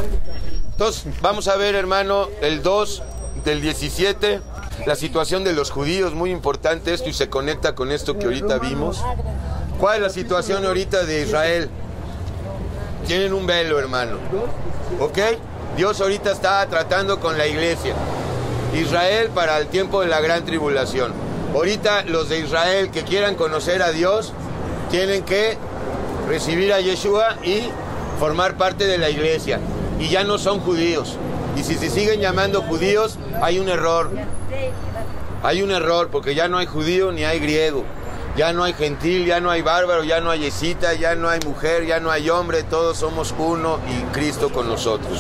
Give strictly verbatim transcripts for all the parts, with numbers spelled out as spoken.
Entonces, vamos a ver, hermano, el dos del diecisiete, la situación de los judíos, muy importante esto y se conecta con esto que ahorita vimos. ¿Cuál es la situación ahorita de Israel? Tienen un velo, hermano, ¿ok? Dios ahorita está tratando con la iglesia. Israel para el tiempo de la gran tribulación. Ahorita los de Israel que quieran conocer a Dios tienen que recibir a Yeshua y formar parte de la iglesia. Y ya no son judíos. Y si se siguen llamando judíos, hay un error. Hay un error porque ya no hay judío ni hay griego. Ya no hay gentil, ya no hay bárbaro, ya no hay escita, ya no hay mujer, ya no hay hombre. Todos somos uno y Cristo con nosotros.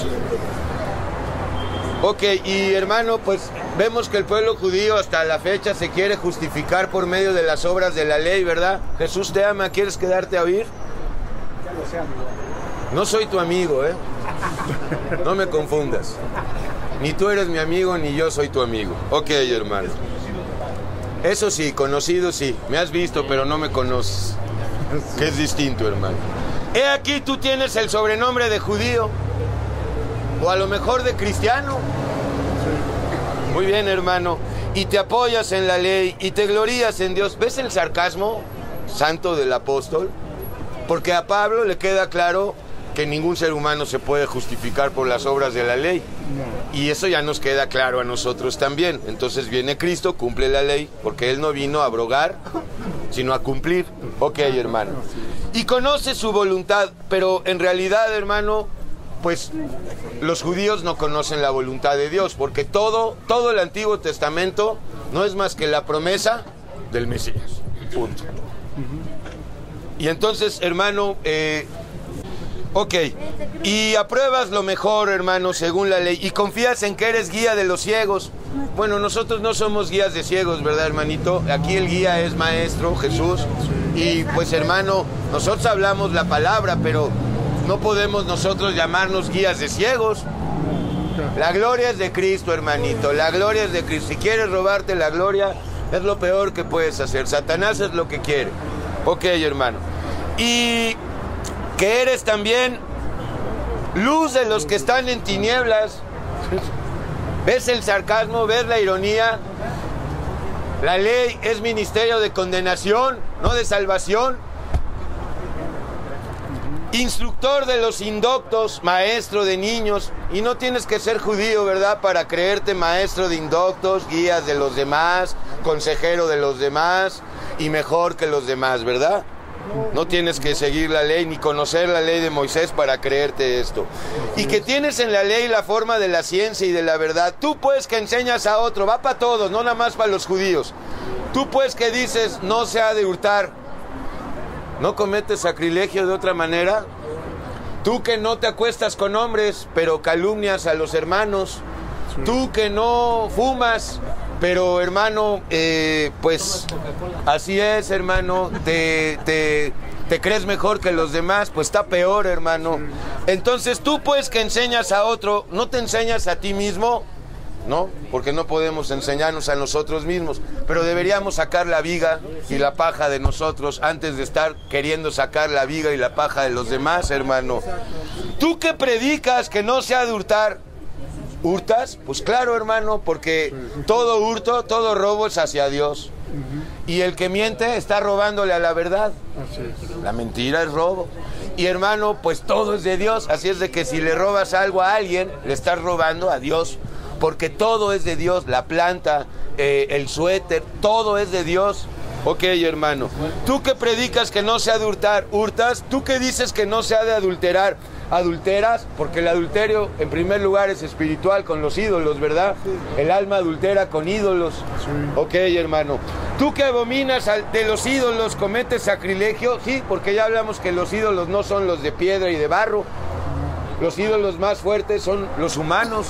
Ok, y hermano, pues vemos que el pueblo judío hasta la fecha se quiere justificar por medio de las obras de la ley, ¿verdad? Jesús te ama, ¿quieres quedarte a oír? No soy tu amigo, ¿eh? No me confundas. Ni tú eres mi amigo, ni yo soy tu amigo. Ok, hermano. Eso sí, conocido sí. Me has visto, pero no me conoces. Que es distinto, hermano. He aquí tú tienes el sobrenombre de judío. O a lo mejor de cristiano. Muy bien, hermano. Y te apoyas en la ley y te glorías en Dios. ¿Ves el sarcasmo santo del apóstol? Porque a Pablo le queda claro que ningún ser humano se puede justificar por las obras de la ley. Y eso ya nos queda claro a nosotros también. Entonces viene Cristo, cumple la ley, porque Él no vino a abrogar, sino a cumplir. Ok, hermano. Y conoce su voluntad, pero en realidad, hermano, pues los judíos no conocen la voluntad de Dios, porque todo, todo el Antiguo Testamento no es más que la promesa del Mesías. Punto. Y entonces, hermano, eh, ok, y apruebas lo mejor, hermano, según la ley, y confías en que eres guía de los ciegos. Bueno, nosotros no somos guías de ciegos, ¿verdad, hermanito? Aquí el guía es Maestro, Jesús, y pues, hermano, nosotros hablamos la palabra, pero no podemos nosotros llamarnos guías de ciegos. La gloria es de Cristo, hermanito, la gloria es de Cristo. Si quieres robarte la gloria, es lo peor que puedes hacer. Satanás es lo que quiere. Ok, hermano. Y que eres también luz de los que están en tinieblas. ¿Ves el sarcasmo? ¿Ves la ironía? La ley es ministerio de condenación, no de salvación. Instructor de los indoctos, maestro de niños. Y no tienes que ser judío, ¿verdad?, para creerte maestro de indoctos, guías de los demás, consejero de los demás y mejor que los demás, ¿verdad? No tienes que seguir la ley ni conocer la ley de Moisés para creerte esto. Y que tienes en la ley la forma de la ciencia y de la verdad. Tú pues que enseñas a otro, va para todos, no nada más para los judíos. Tú pues que dices no se ha de hurtar, ¿no cometes sacrilegio de otra manera? Tú que no te acuestas con hombres, pero calumnias a los hermanos. Tú que no fumas, pero hermano, eh, pues así es, hermano, te, te, te crees mejor que los demás, pues está peor, hermano. Entonces tú pues que enseñas a otro, ¿no te enseñas a ti mismo? ¿No? Porque no podemos enseñarnos a nosotros mismos, pero deberíamos sacar la viga y la paja de nosotros antes de estar queriendo sacar la viga y la paja de los demás, hermano. Tú que predicas que no se ha de hurtar, ¿hurtas? Pues claro, hermano, porque todo hurto, todo robo es hacia Dios. Y el que miente está robándole a la verdad. La mentira es robo. Y hermano, pues todo es de Dios, así es de que si le robas algo a alguien, le estás robando a Dios. Porque todo es de Dios, la planta, eh, el suéter, todo es de Dios. Ok, hermano. Tú que predicas que no se ha de hurtar, hurtas. Tú que dices que no se ha de adulterar, adulteras. Porque el adulterio, en primer lugar, es espiritual con los ídolos, ¿verdad? El alma adultera con ídolos. Ok, hermano. Tú que abominas de los ídolos, cometes sacrilegio. Sí, porque ya hablamos que los ídolos no son los de piedra y de barro. Los ídolos más fuertes son los humanos,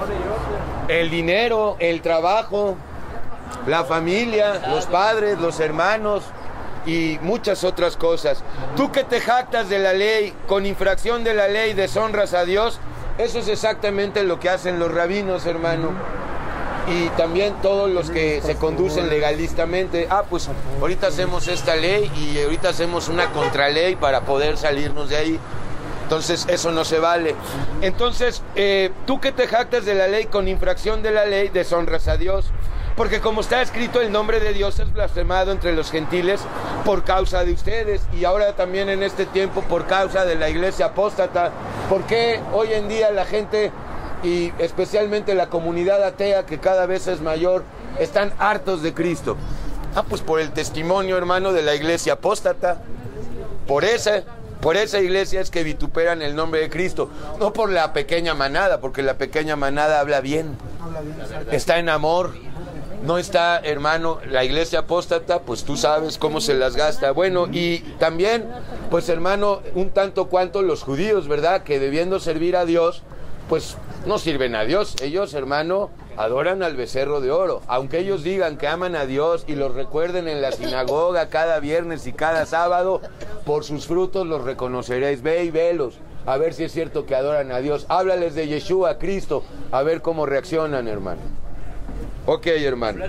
el dinero, el trabajo, la familia, los padres, los hermanos y muchas otras cosas. Tú que te jactas de la ley, con infracción de la ley deshonras a Dios, eso es exactamente lo que hacen los rabinos, hermano. Y también todos los que se conducen legalistamente. Ah, pues ahorita hacemos esta ley y ahorita hacemos una contraley para poder salirnos de ahí. Entonces eso no se vale. Entonces eh, tú que te jactas de la ley con infracción de la ley, deshonras a Dios. Porque como está escrito, el nombre de Dios es blasfemado entre los gentiles por causa de ustedes, y ahora también en este tiempo por causa de la iglesia apóstata. ¿Por qué hoy en día la gente, y especialmente la comunidad atea, que cada vez es mayor, están hartos de Cristo? Ah, pues por el testimonio, hermano, de la iglesia apóstata. Por esa, por esa iglesia es que vituperan el nombre de Cristo, no por la pequeña manada, porque la pequeña manada habla bien, está en amor. No está, hermano, la iglesia apóstata, pues tú sabes cómo se las gasta. Bueno, y también, pues hermano, un tanto cuanto los judíos, ¿verdad? Que debiendo servir a Dios, pues no sirven a Dios. Ellos, hermano, adoran al becerro de oro. Aunque ellos digan que aman a Dios y los recuerden en la sinagoga cada viernes y cada sábado, por sus frutos los reconoceréis. Ve y velos, a ver si es cierto que adoran a Dios. Háblales de Yeshua, Cristo, a ver cómo reaccionan, hermano. Ok, hermano.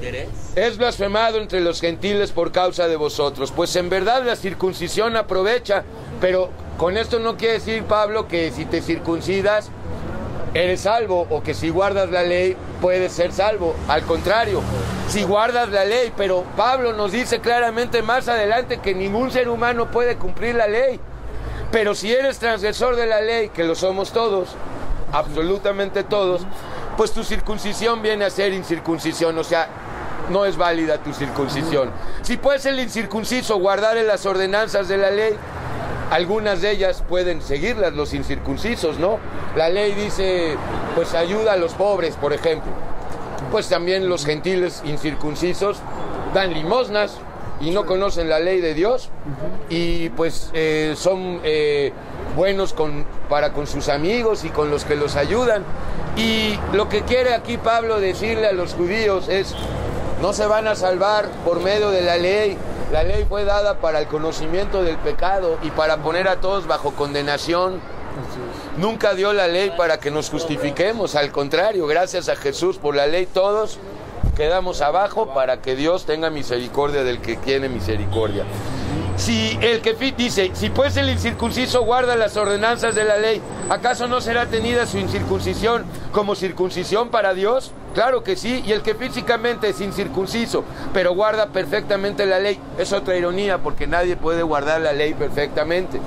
Es blasfemado entre los gentiles por causa de vosotros. Pues en verdad la circuncisión aprovecha, pero con esto no quiere decir, Pablo, que si te circuncidas eres salvo, o que si guardas la ley puedes ser salvo. Al contrario, si guardas la ley, pero Pablo nos dice claramente más adelante que ningún ser humano puede cumplir la ley. Pero si eres transgresor de la ley, que lo somos todos, absolutamente todos, pues tu circuncisión viene a ser incircuncisión, o sea, no es válida tu circuncisión. Si puedes el incircunciso guardar en las ordenanzas de la ley, algunas de ellas pueden seguirlas los incircuncisos, ¿no? La ley dice, pues ayuda a los pobres, por ejemplo. Pues también los gentiles incircuncisos dan limosnas y no conocen la ley de Dios, y pues eh, son eh, buenos con, para con sus amigos y con los que los ayudan. Y lo que quiere aquí Pablo decirle a los judíos es, no se van a salvar por medio de la ley. La ley fue dada para el conocimiento del pecado y para poner a todos bajo condenación. Nunca dio la ley para que nos justifiquemos, al contrario, gracias a Jesús por la ley todos quedamos abajo para que Dios tenga misericordia del que tiene misericordia. Si el que dice, si pues el incircunciso guarda las ordenanzas de la ley, ¿acaso no será tenida su incircuncisión como circuncisión para Dios? Claro que sí. Y el que físicamente es incircunciso, pero guarda perfectamente la ley, es otra ironía, porque nadie puede guardar la ley perfectamente.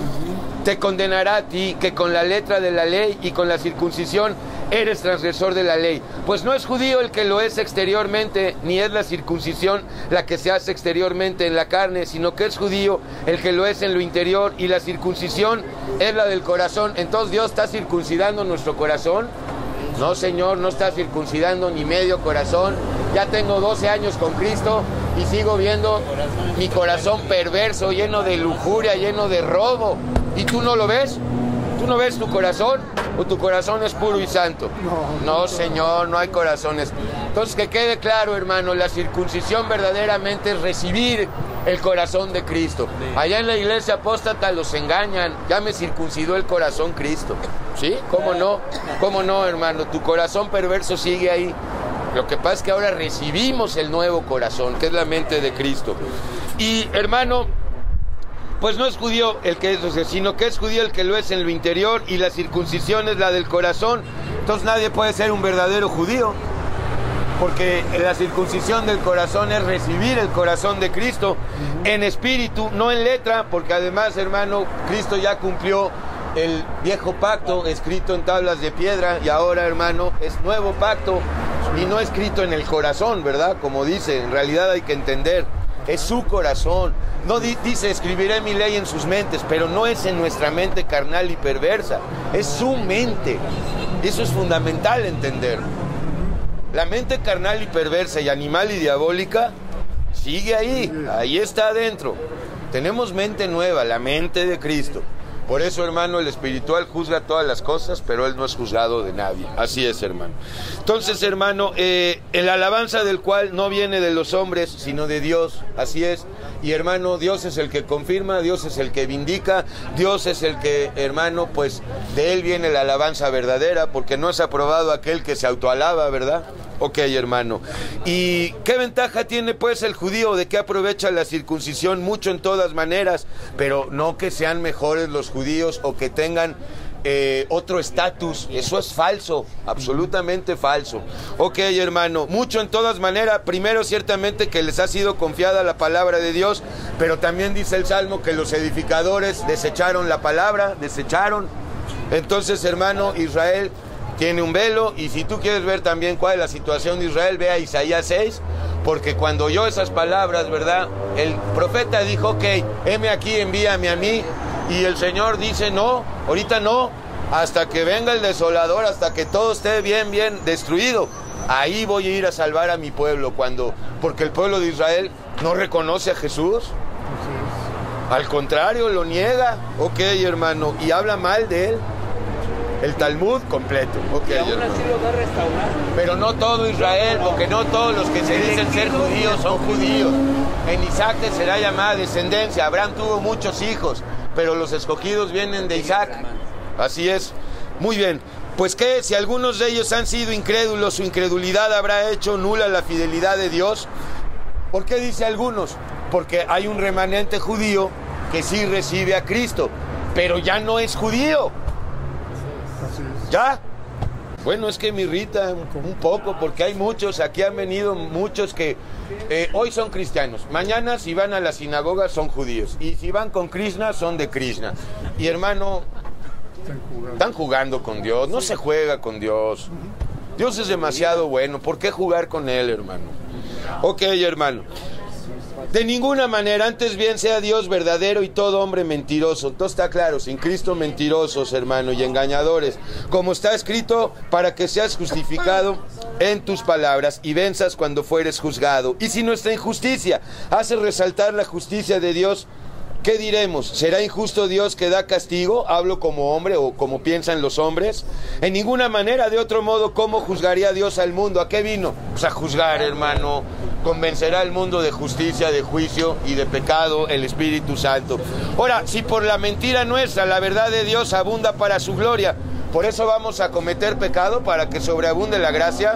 Te condenará a ti, que con la letra de la ley y con la circuncisión eres transgresor de la ley. Pues no es judío el que lo es exteriormente, ni es la circuncisión la que se hace exteriormente en la carne, sino que es judío el que lo es en lo interior, y la circuncisión es la del corazón. Entonces, ¿Dios está circuncidando nuestro corazón? No, Señor, no está circuncidando ni medio corazón. Ya tengo doce años con Cristo y sigo viendo mi corazón perverso, lleno de lujuria, lleno de robo. ¿Y tú no lo ves? ¿Tú no ves tu corazón? ¿O tu corazón es puro y santo? No, no, Señor, no hay corazones. Entonces, que quede claro, hermano, la circuncisión verdaderamente es recibir el corazón de Cristo. Allá en la iglesia apóstata los engañan. Ya me circuncidó el corazón Cristo. ¿Sí? ¿Cómo no? ¿Cómo no, hermano? Tu corazón perverso sigue ahí. Lo que pasa es que ahora recibimos el nuevo corazón, que es la mente de Cristo. Y, hermano, pues no es judío el que es, o sea, sino que es judío el que lo es en lo interior, y la circuncisión es la del corazón. Entonces nadie puede ser un verdadero judío, porque la circuncisión del corazón es recibir el corazón de Cristo en espíritu, no en letra, porque además, hermano, Cristo ya cumplió el viejo pacto escrito en tablas de piedra, y ahora, hermano, es nuevo pacto y no escrito en el corazón, ¿verdad? Como dice, en realidad hay que entender, es su corazón. No di, dice, escribiré mi ley en sus mentes, pero no es en nuestra mente carnal y perversa, es su mente. Eso es fundamental entender. La mente carnal y perversa y animal y diabólica sigue ahí, ahí está adentro. Tenemos mente nueva, la mente de Cristo. Por eso, hermano, el espiritual juzga todas las cosas, pero él no es juzgado de nadie. Así es, hermano. Entonces, hermano, eh, el alabanza del cual no viene de los hombres, sino de Dios. Así es. Y, hermano, Dios es el que confirma, Dios es el que vindica, Dios es el que, hermano, pues de él viene la alabanza verdadera, porque no es aprobado aquel que se autoalaba, ¿verdad? Ok, hermano. ¿Y qué ventaja tiene pues el judío? ¿De qué aprovecha la circuncisión? Mucho en todas maneras, pero no que sean mejores los judíos o que tengan eh, otro estatus. Eso es falso, absolutamente falso. Ok, hermano, mucho en todas maneras. Primero, ciertamente que les ha sido confiada la palabra de Dios, pero también dice el Salmo que los edificadores desecharon la palabra, desecharon. Entonces, hermano, Israel tiene un velo, y si tú quieres ver también cuál es la situación de Israel, ve a Isaías seis, porque cuando oyó esas palabras, ¿verdad? El profeta dijo, ok, heme aquí, envíame a mí, y el Señor dice, no, ahorita no, hasta que venga el desolador, hasta que todo esté bien, bien destruido, ahí voy a ir a salvar a mi pueblo, cuando, porque el pueblo de Israel no reconoce a Jesús, al contrario, lo niega, ok, hermano, y habla mal de él. El Talmud completo. Okay, y aún así lo va a restaurar. Pero no todo Israel, porque no todos los que se dicen ser judíos son judíos. En Isaac te será llamada descendencia. Abraham tuvo muchos hijos, pero los escogidos vienen de Isaac. Así es. Muy bien. Pues que si algunos de ellos han sido incrédulos, su incredulidad habrá hecho nula la fidelidad de Dios. ¿Por qué dice algunos? Porque hay un remanente judío que sí recibe a Cristo, pero ya no es judío. ¿Ya? Bueno, es que me irrita un poco porque hay muchos, aquí han venido muchos que eh, hoy son cristianos, mañana si van a la sinagoga son judíos, y si van con Krishna son de Krishna. Y hermano, están jugando con Dios, no se juega con Dios. Dios es demasiado bueno, ¿por qué jugar con Él, hermano? Ok, hermano. De ninguna manera, antes bien sea Dios verdadero y todo hombre mentiroso. Entonces está claro, sin Cristo mentirosos, hermano, y engañadores. Como está escrito, para que seas justificado en tus palabras y venzas cuando fueres juzgado. Y si nuestra injusticia hace resaltar la justicia de Dios, ¿qué diremos? ¿Será injusto Dios que da castigo? Hablo como hombre o como piensan los hombres. En ninguna manera, de otro modo, ¿cómo juzgaría Dios al mundo? ¿A qué vino? Pues a juzgar, hermano. Convencerá al mundo de justicia, de juicio y de pecado el Espíritu Santo. Ahora, si por la mentira nuestra la verdad de Dios abunda para su gloria, ¿por eso vamos a cometer pecado para que sobreabunde la gracia?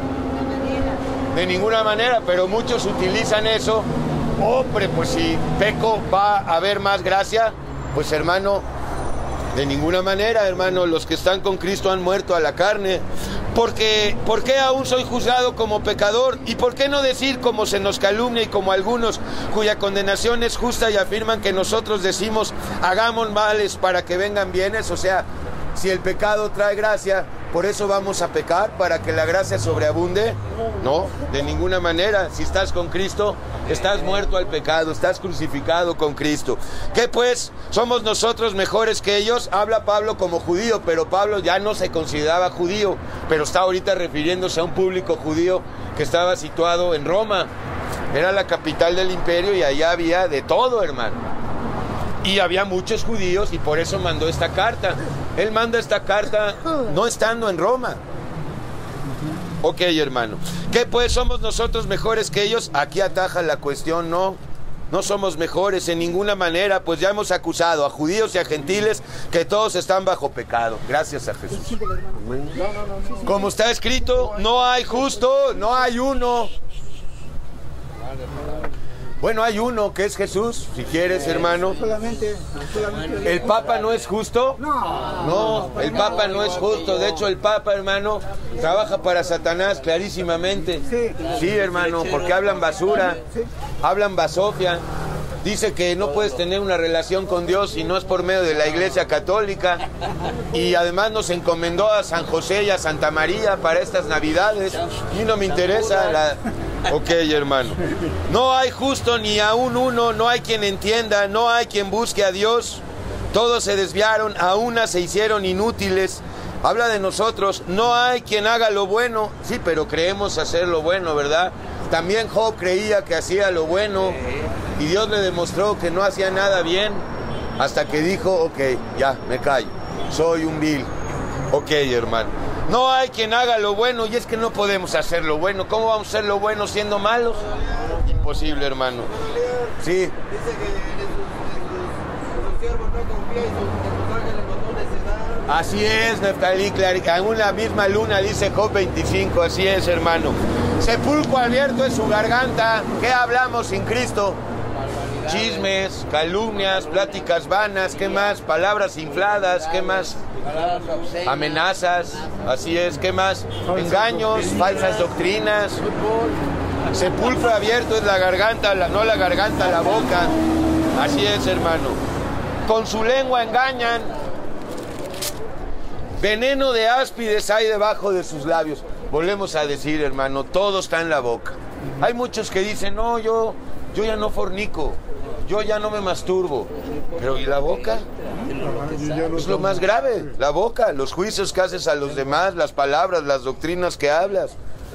De ninguna manera, pero muchos utilizan eso. Hombre, pues si peco va a haber más gracia, pues hermano, de ninguna manera, hermano, los que están con Cristo han muerto a la carne. Porque, ¿por qué aún soy juzgado como pecador? ¿Y por qué no decir como se nos calumnia y como algunos cuya condenación es justa y afirman que nosotros decimos hagamos males para que vengan bienes? O sea, si el pecado trae gracia, ¿por eso vamos a pecar? ¿Para que la gracia sobreabunde? No, de ninguna manera. Si estás con Cristo, estás muerto al pecado, estás crucificado con Cristo. ¿Qué pues? ¿Somos nosotros mejores que ellos? Habla Pablo como judío, pero Pablo ya no se consideraba judío, pero está ahorita refiriéndose a un público judío que estaba situado en Roma. Era la capital del imperio y allá había de todo, hermano. Y había muchos judíos y por eso mandó esta carta. Él manda esta carta no estando en Roma. Ok, hermano. ¿Qué pues? ¿Somos nosotros mejores que ellos? Aquí ataja la cuestión, no. No somos mejores en ninguna manera, pues ya hemos acusado a judíos y a gentiles que todos están bajo pecado. Gracias a Jesús. Como está escrito, no hay justo, no hay uno. Bueno, hay uno que es Jesús, si quieres, hermano. Solamente, solamente. ¿El Papa no es justo? No. No, el Papa no es justo. De hecho, el Papa, hermano, trabaja para Satanás clarísimamente. Sí. Sí, hermano, porque hablan basura, hablan basofia. Dice que no puedes tener una relación con Dios si no es por medio de la Iglesia Católica. Y además nos encomendó a San José y a Santa María para estas Navidades. Y no me interesa la... Ok, hermano. No hay justo ni aún uno, no hay quien entienda, no hay quien busque a Dios. Todos se desviaron, a una se hicieron inútiles. Habla de nosotros, no hay quien haga lo bueno. Sí, pero creemos hacer lo bueno, ¿verdad? También Job creía que hacía lo bueno y Dios le demostró que no hacía nada bien hasta que dijo, ok, ya, me callo, soy un vil. Ok, hermano. No hay quien haga lo bueno y es que no podemos hacer lo bueno. ¿Cómo vamos a hacer lo bueno siendo malos? Imposible, hermano. Sí. Dice que sus siervos no confían y sus ángeles no necesitan. Así es, Neftalí, en una misma luna, dice Job veinticinco, así es, hermano. Sepulcro abierto es su garganta. ¿Qué hablamos sin Cristo? Chismes, calumnias, pláticas vanas, ¿qué más? Palabras infladas, ¿qué más? Amenazas, así es, ¿qué más? Engaños, falsas doctrinas. Sepulcro abierto es la garganta, la, no la garganta, la boca. Así es, hermano. Con su lengua engañan. Veneno de áspides hay debajo de sus labios. Volvemos a decir, hermano, todo está en la boca. Hay muchos que dicen, no, yo, yo ya no fornico, yo ya no me masturbo. Pero ¿y la boca? Es lo más grave, la boca, los juicios que haces a los demás, las palabras, las doctrinas que hablas.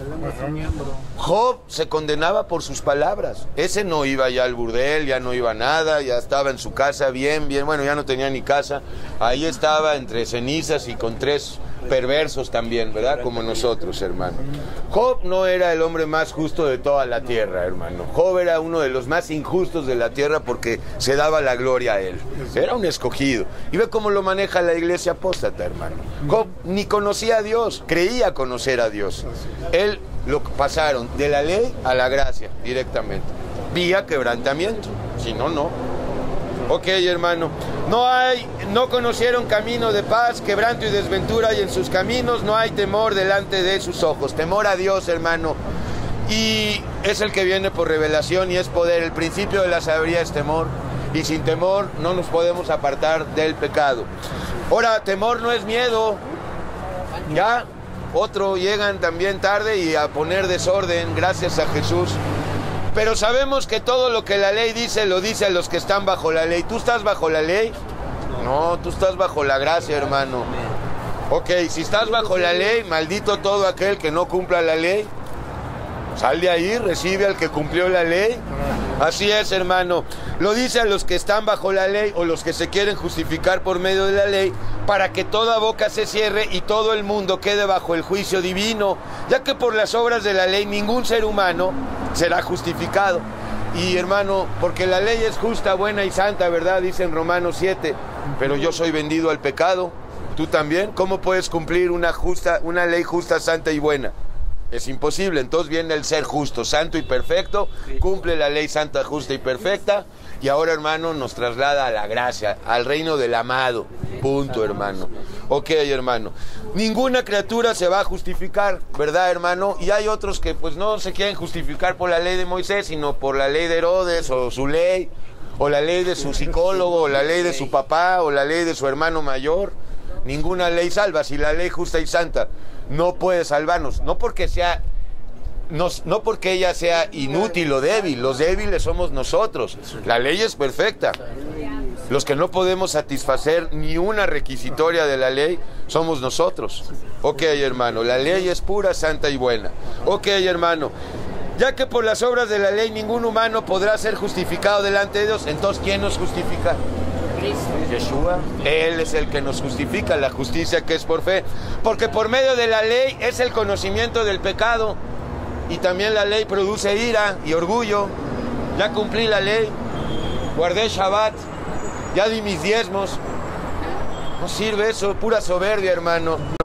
Job se condenaba por sus palabras. Ese no iba ya al burdel, ya no iba a nada, ya estaba en su casa bien, bien, bueno, ya no tenía ni casa. Ahí estaba entre cenizas y con tres perversos también, ¿verdad? Como nosotros, hermano. Job no era el hombre más justo de toda la tierra, hermano. Job era uno de los más injustos de la tierra porque se daba la gloria a él. Era un escogido. Y ve cómo lo maneja la iglesia apóstata, hermano. Job ni conocía a Dios, creía conocer a Dios. Él lo pasaron de la ley a la gracia directamente, vía quebrantamiento. Si no, no. Ok, hermano. No hay, no conocieron camino de paz, quebranto y desventura, y en sus caminos no hay temor delante de sus ojos. Temor a Dios, hermano. Y es el que viene por revelación y es poder. El principio de la sabiduría es temor. Y sin temor no nos podemos apartar del pecado. Ahora, temor no es miedo. Ya, otro llegan también tarde y a poner desorden, gracias a Jesús. Pero sabemos que todo lo que la ley dice, lo dice a los que están bajo la ley. ¿Tú estás bajo la ley? No, tú estás bajo la gracia, hermano. Ok, si estás bajo la ley, maldito todo aquel que no cumpla la ley. Sal de ahí, recibe al que cumplió la ley. Así es, hermano. Lo dice a los que están bajo la ley o los que se quieren justificar por medio de la ley, para que toda boca se cierre y todo el mundo quede bajo el juicio divino, ya que por las obras de la ley ningún ser humano será justificado. Y, hermano, porque la ley es justa, buena y santa, ¿verdad? Dice en Romanos siete, pero yo soy vendido al pecado. ¿Tú también? ¿Cómo puedes cumplir una justa, una ley justa, santa y buena? Es imposible. Entonces viene el ser justo, santo y perfecto, cumple la ley santa, justa y perfecta, y ahora, hermano, nos traslada a la gracia, al reino del amado. Punto, hermano. Ok, hermano. Ninguna criatura se va a justificar, ¿verdad, hermano? Y hay otros que pues no se quieren justificar por la ley de Moisés, sino por la ley de Herodes, o su ley, o la ley de su psicólogo, o la ley de su papá, o la ley de su hermano mayor. Ninguna ley salva. Si la ley justa y santa no puede salvarnos, no porque sea, no, no porque ella sea inútil o débil, los débiles somos nosotros. La ley es perfecta. Los que no podemos satisfacer ni una requisitoria de la ley somos nosotros. Ok, hermano, la ley es pura, santa y buena. Ok, hermano, ya que por las obras de la ley ningún humano podrá ser justificado delante de Dios, entonces ¿quién nos justifica? Yeshua. Él es el que nos justifica, la justicia que es por fe, porque por medio de la ley es el conocimiento del pecado, y también la ley produce ira y orgullo. Ya cumplí la ley, guardé Shabbat, ya di mis diezmos. No sirve eso, pura soberbia, hermano.